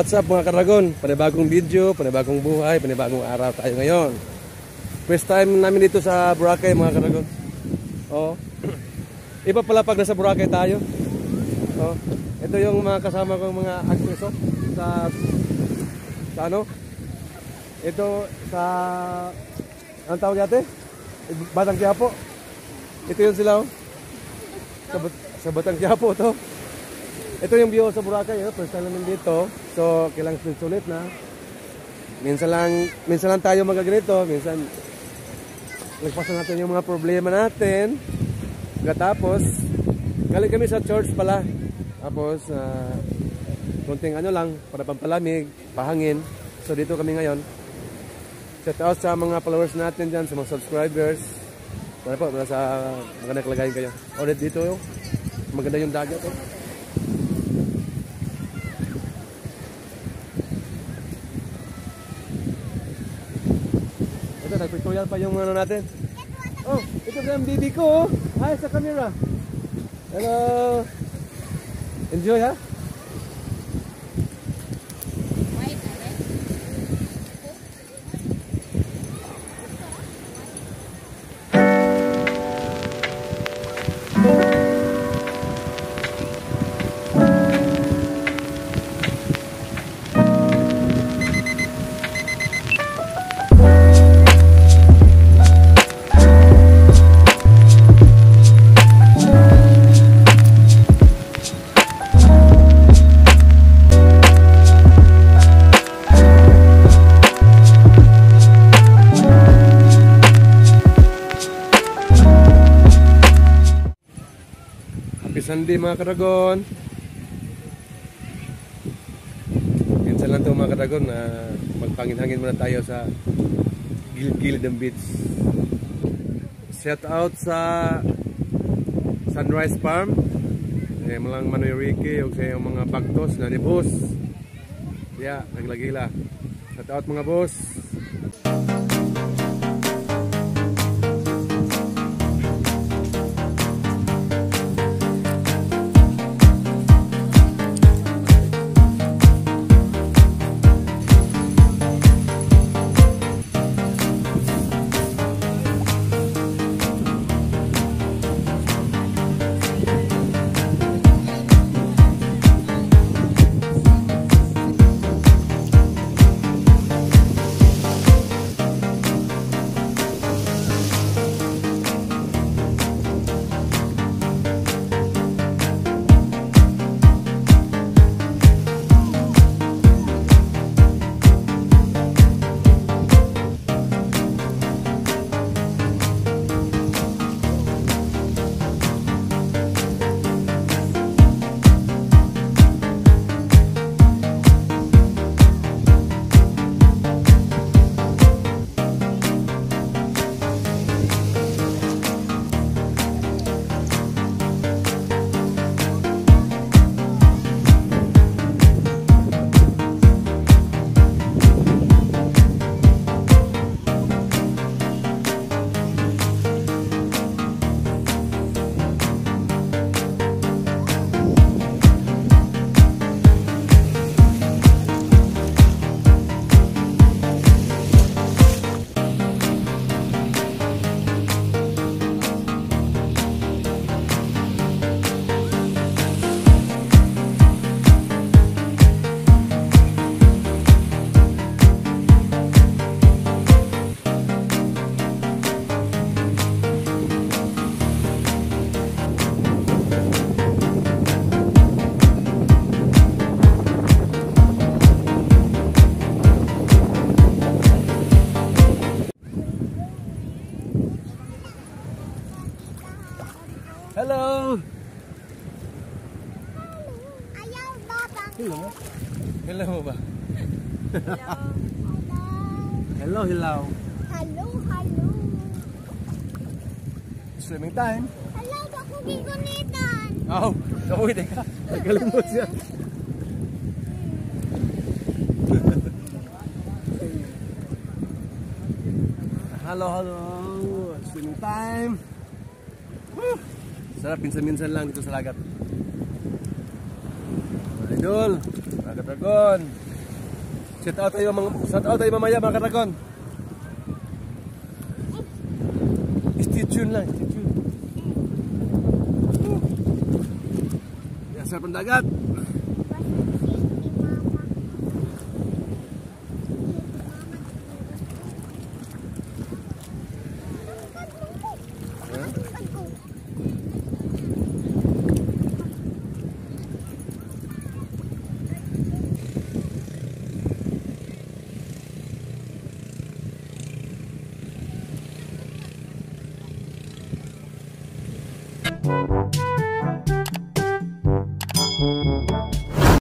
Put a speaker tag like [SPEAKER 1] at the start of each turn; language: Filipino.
[SPEAKER 1] what's up mga Karagon? Panibagong video, panibagong buhay, panibagong araw tayo ngayon. First time namin dito sa Boracay mga Karagon. Oh. Iba pala pag nasa Boracay tayo. Oh. Ito yung mga kasama kong mga actors sa ano? Ito sa ang tawag natin? Batang Quiapo. Ito yun sila sa Batang Quiapo to. Ito yung view sa Boracay, first time namin dito. So, kailangan sulit na. Minsan lang tayo magaganito. Minsan, nagpasan natin yung mga problema natin. Katapos, galing kami sa church pala. Tapos, konting ano lang, para pampalamig, pahangin. So, dito kami ngayon. Shout out sa mga followers natin dyan, sa mga subscribers. Para po, sa magandang kalagayan kayo. Ulit dito yung maganda yung dagat. Nag-tutorial pa yung ano natin. Oh, ito yung baby ko. Hi sa camera. Hello. Enjoy ha. Sunday mga Karagon. Minsan lang ito mga Karagon na magpangin-hangin muna tayo sa gilid-gilid ng beach. Shout out sa Sunrise Farm. Malang Manoy Ricky o sa mga bagtos na ni boss. Yeah, naglagila. Shout out mga boss. Hello.
[SPEAKER 2] Ayaw, Baba.
[SPEAKER 1] Hello. Hello ba?
[SPEAKER 2] Hello.
[SPEAKER 1] Hello, hello.
[SPEAKER 2] Hello, hello.
[SPEAKER 1] Swimming time.
[SPEAKER 2] Hello, ako gigunitan.
[SPEAKER 1] Oh, kawin ka. Nagkalimot siya. Hello, hello. Swimming time. Woo! Sarap minsan-minsan lang dito sa lagat. Idol, Dragon. Shout out tayo mamaya mga ka-dragon. Stay tuned lang, stay tuned. Yan, sarap ng dagat.
[SPEAKER 2] Huh?